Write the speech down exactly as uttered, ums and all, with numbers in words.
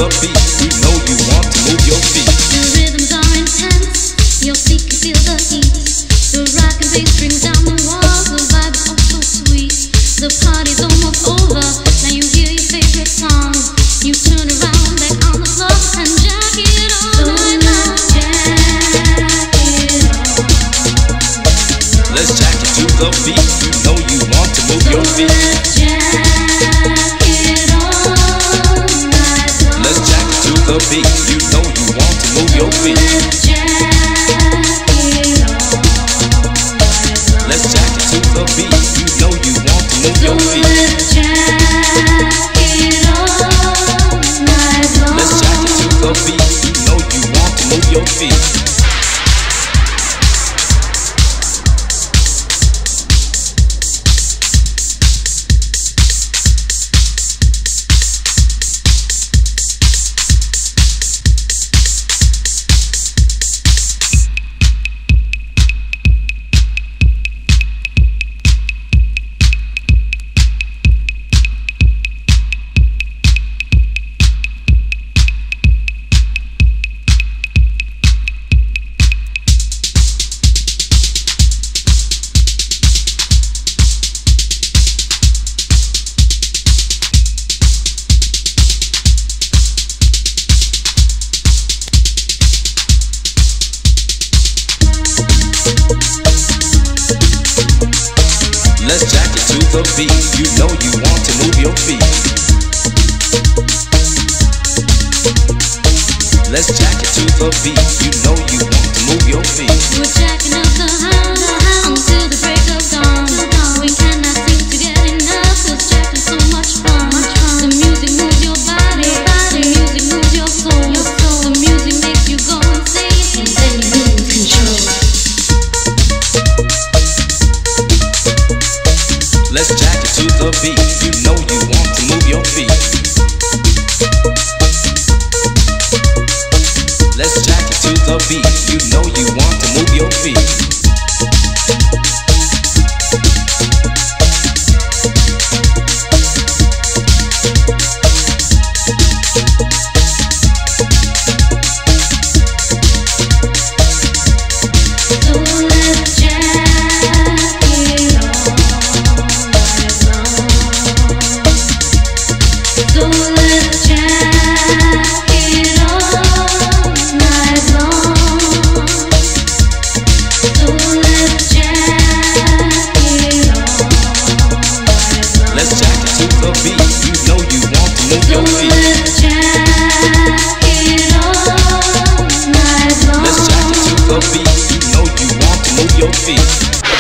the beat. You know you want to move your feet. The rhythms are intense. Your feet can feel the heat. The rock and bass brings down the walls. The vibe is oh so sweet. The party's almost over. Now you hear your favorite song. You turn around back on the floor and jack it all night long. Let's jack it to the beat. You know you want to move your feet. Let's jack it all night long. Let's jack it to the beat. You know you want to move your feet. Let's jack it all night long. Let's jack it to the beat. You know you want to move your feet. Let's jack it all night long. Let's jack it to the beat. You know you want to move your feet. Let's jack it to the beat. You know you want to move your feet. Let's jack it to the beat. You know you want to move your feet. We're jacking up the house until the break of dawn. We cannot seem to get enough. 'Cause jacking's so much fun. The music moves your body. The music moves your soul. The music makes you go insane, and then you lose control. Let's jack it to the beat. You know you want to move your feet. Let's jack it to the beat. You know you want to move your feet. So let's jack it all night long. So let's jack it all night long. So let's jack it all night long. Let's jack it to the beat. You know you want to move So your feet. let's jack it all night long. Let's jack it to the beat. You know you want to move your feet.